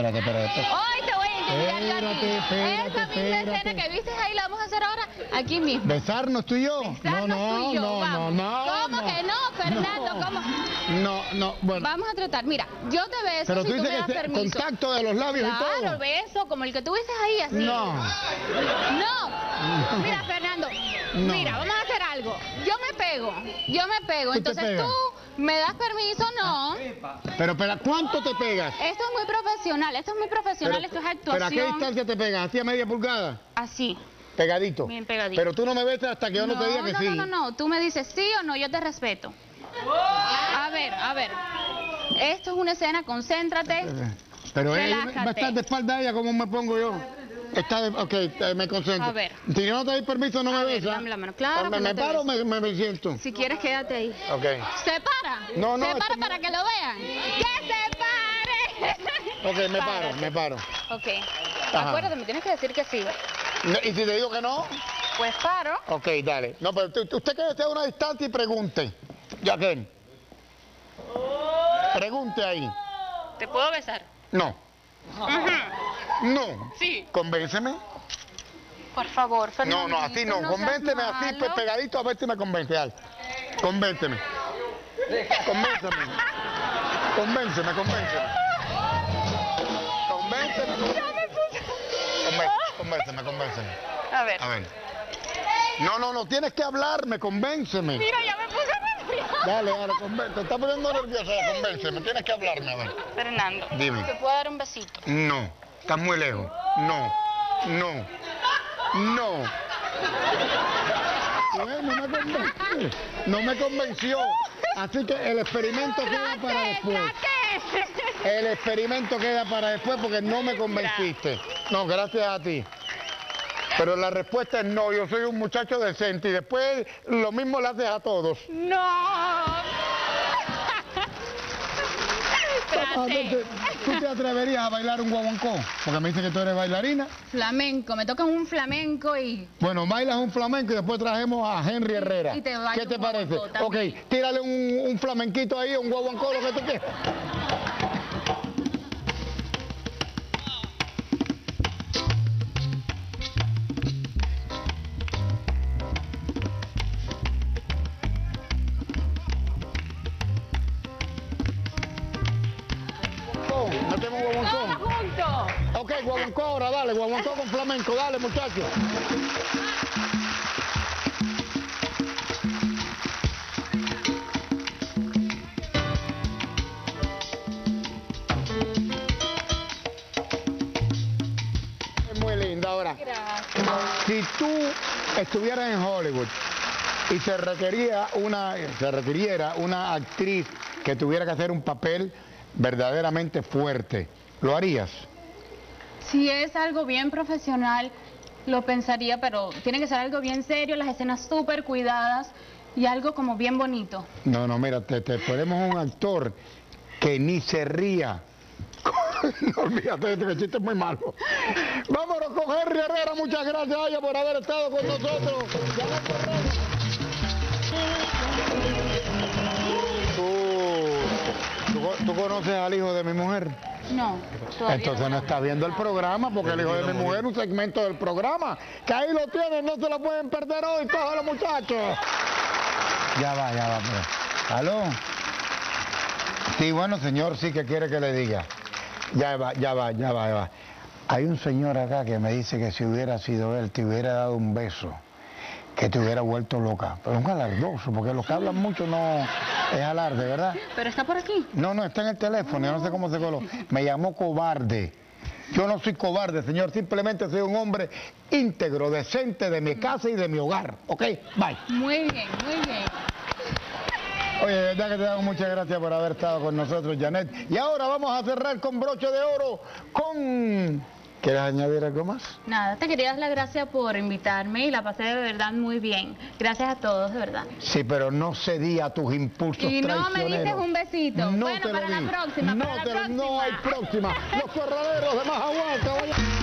espérate. Hoy te voy a enseñar a ti. Espérate. Esa misma escena que viste ahí la vamos a hacer ahora aquí mismo. ¿Besarnos tú y yo? Besarnos tú y yo, vamos. ¿Cómo que no, Fernando? No. ¿Cómo? No, bueno. Vamos a tratar, mira, yo te beso. Pero si tú tú me dices das que permiso. contacto de los labios y todo. Claro, beso, como el que tú viste ahí, así. No. Mira, Fernando, No. mira, vamos a hacer algo. Yo me pego. ¿Tú te Entonces pegas? tú me das permiso, no. Pero, ¿cuánto te pegas? Esto es muy profesional, esto es ¿Pero a actuación. qué distancia te pegas? ¿Así a media pulgada? Así, Pegadito. bien pegadito. Pero tú no me besas hasta que yo no te diga que sí. No, tú me dices sí o no, yo te respeto. A ver, esto es una escena, concéntrate. Pero él va a Relájate. estar de espalda a ella, ¿cómo me pongo yo? Ok, me concentro. A ver. Si yo no te doy permiso, no me ver, besas. dame la mano. Claro que ¿Me no te paro o beso. me siento? Si quieres, quédate ahí. Ok. ¿Se para? No, ¿Se esto para no- para que lo vean? ¡Que se pare! Ok, me Párate. paro. Ok. Ajá. Acuérdate, me tienes que decir que sí. ¿Y si te digo que no? Pues paro. Ok, dale. No, pero usted quédese a una distancia y pregunte. Ya que. Pregunte ahí. ¿Te puedo besar? No. No. Sí. Convénceme. Por favor, Fernando. No, así no. Convénceme así, pegadito, a ver si me convence. Dale. Convénceme. Convénceme. Convénceme. Convénceme. A ver. A ver. No, tienes que hablarme, convénceme. Mira, ya me puse nerviosa. Dale, convénceme. Te está poniendo nerviosa, convénceme. Tienes que hablarme, a ver. Fernando. Dime. ¿Te puedo dar un besito? No, estás muy lejos. No. No me convenció. Así que el experimento queda para después. El experimento queda para después porque no me convenciste. No, gracias a ti. Pero la respuesta es no, yo soy un muchacho decente y después lo mismo le haces a todos. ¡No! Traté. ¿Tú te atreverías a bailar un guaguancó? Porque me dicen que tú eres bailarina. Flamenco, me tocan un flamenco y... Bueno, bailas un flamenco y después trajemos a Henry Herrera. Y te bailo ¿Qué te un parece? guaguancó Ok, también. tírale un flamenquito ahí, un guaguancó, lo que tú quieras. Metemos guaguancó. juntos! Ok, guaguancó ahora, dale, guaguancó con flamenco, dale, muchachos. Es muy linda ahora. Gracias. Si tú estuvieras en Hollywood y se requiriera una actriz que tuviera que hacer un papel verdaderamente fuerte, ¿lo harías? Si es algo bien profesional, lo pensaría, pero tiene que ser algo bien serio, las escenas súper cuidadas y algo como bien bonito. No, mira, te ponemos un actor que ni se ría. No, olvídate, este chiste es muy malo. Vámonos con Henry Herrera, muchas gracias a ella por haber estado con nosotros. ¿Tú conoces al hijo de mi mujer? No, todavía Entonces no estás viendo el programa porque el hijo de mi mujer es un segmento del programa. Que ahí lo tienen, no se lo pueden perder hoy, cógelo muchachos. Ya va, pues. ¿Aló? Sí, bueno señor, sí que quiere que le diga. Ya va. Hay un señor acá que me dice que si hubiera sido él, te hubiera dado un beso, que te hubiera vuelto loca. Pero es un alardoso, porque los que hablan mucho no es alarde, ¿verdad? ¿Pero está por aquí? No, está en el teléfono, yo no sé cómo se coló. Me llamó cobarde. Yo no soy cobarde, señor, simplemente soy un hombre íntegro, decente de mi casa y de mi hogar. ¿Ok? Bye. Muy bien, muy bien. Oye, de verdad que te damos muchas gracias por haber estado con nosotros, Janet. Y ahora vamos a cerrar con broche de oro con... ¿Quieres añadir algo más? Nada, te quería dar las gracias por invitarme y la pasé de verdad muy bien. Gracias a todos, de verdad. Sí, pero no cedí a tus impulsos Y no traicioneros. me dices un besito. No bueno, te lo para di. la próxima, No, para la próxima. no hay próxima. Los corraleros de Majahual, caballero.